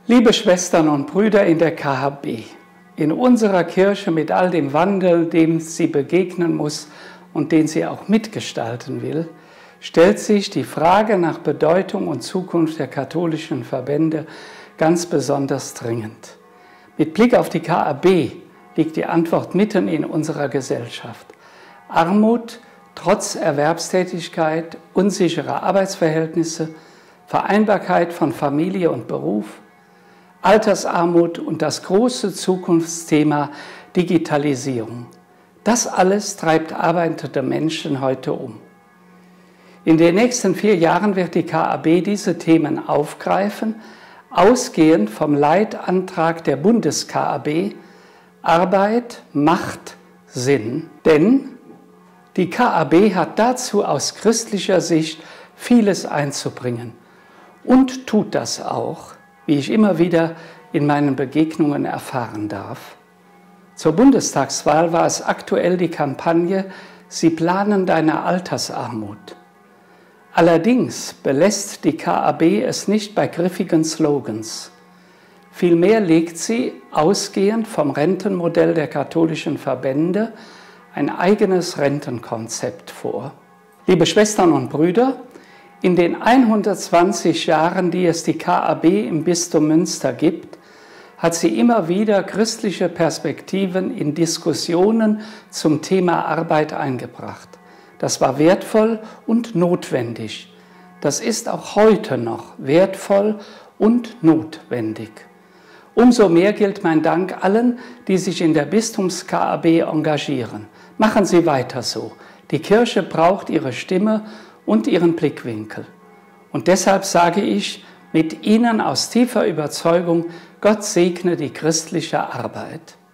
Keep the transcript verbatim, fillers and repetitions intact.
Liebe Schwestern und Brüder in der K H B, in unserer Kirche mit all dem Wandel, dem sie begegnen muss und den sie auch mitgestalten will, stellt sich die Frage nach Bedeutung und Zukunft der katholischen Verbände ganz besonders dringend. Mit Blick auf die K H B liegt die Antwort mitten in unserer Gesellschaft. Armut trotz Erwerbstätigkeit, unsichere Arbeitsverhältnisse, Vereinbarkeit von Familie und Beruf, Altersarmut und das große Zukunftsthema Digitalisierung. Das alles treibt arbeitende Menschen heute um. In den nächsten vier Jahren wird die K H B diese Themen aufgreifen, ausgehend vom Leitantrag der Bundes-K H B Arbeit macht Sinn. Denn die K H B hat dazu aus christlicher Sicht vieles einzubringen und tut das auch, wie ich immer wieder in meinen Begegnungen erfahren darf. Zur Bundestagswahl war es aktuell die Kampagne „Sie planen deine Altersarmut". Allerdings belässt die K H B es nicht bei griffigen Slogans. Vielmehr legt sie, ausgehend vom Rentenmodell der katholischen Verbände, ein eigenes Rentenkonzept vor. Liebe Schwestern und Brüder, in den hundertzwanzig Jahren, die es die K H B im Bistum Münster gibt, hat sie immer wieder christliche Perspektiven in Diskussionen zum Thema Arbeit eingebracht. Das war wertvoll und notwendig. Das ist auch heute noch wertvoll und notwendig. Umso mehr gilt mein Dank allen, die sich in der Bistums-K H B engagieren. Machen Sie weiter so. Die Kirche braucht Ihre Stimme und Ihren Blickwinkel. Und deshalb sage ich mit Ihnen aus tiefer Überzeugung, Gott segne die christliche Arbeit.